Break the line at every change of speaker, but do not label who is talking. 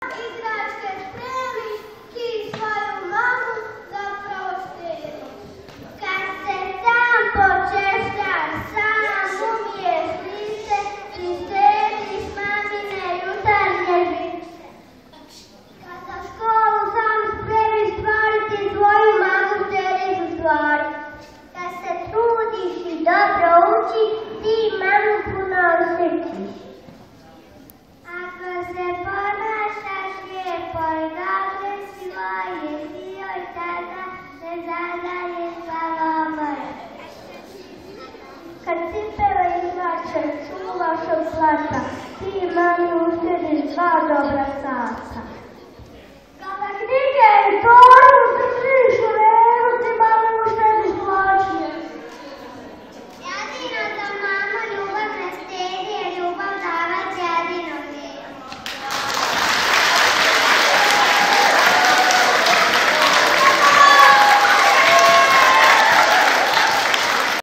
Igračke spremi, ti svoju mamu zapravo štedi. Kad se sam počešljaš, sam umiješ lice, ti štediš mamine jutarnje žice. Kad za školu sam spremiš stvari, ti svoju mamu štediš u stvari. Kad se trudiš i dobro učiš, ti mamu puno osjećiš. Ako se ponašaš lijepo i dobro svoj joj tada ne zadaješ glavom. Kad cipele izlače, čuvaš od plaća, ti mami uštediš 2 dobra sata.